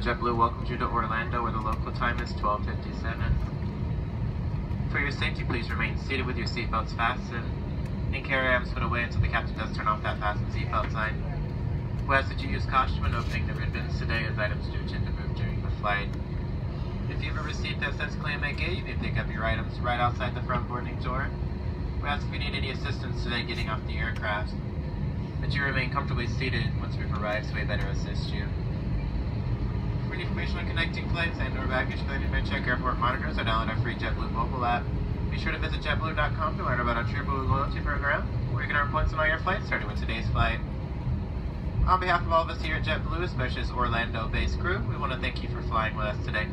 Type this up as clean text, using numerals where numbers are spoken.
JetBlue welcomes you to Orlando, where the local time is 12:57. For your safety, please remain seated with your seatbelts fastened and carry items put away until the captain does turn off that fasten seatbelt sign. We ask that you use caution when opening the ribbons today, as items do tend to move during the flight. If you have a receipt that says Claim at Gate, you may pick up your items right outside the front boarding door. We ask if you need any assistance today getting off the aircraft, that you remain comfortably seated once we've arrived so we better assist you. For information on connecting flights and/or baggage claiming, may check airport monitors or download our free JetBlue mobile app. Be sure to visit JetBlue.com to learn about our TrueBlue loyalty program, where you can earn points on all your flights, starting with today's flight. On behalf of all of us here at JetBlue, especially as Orlando-based crew, we want to thank you for flying with us today.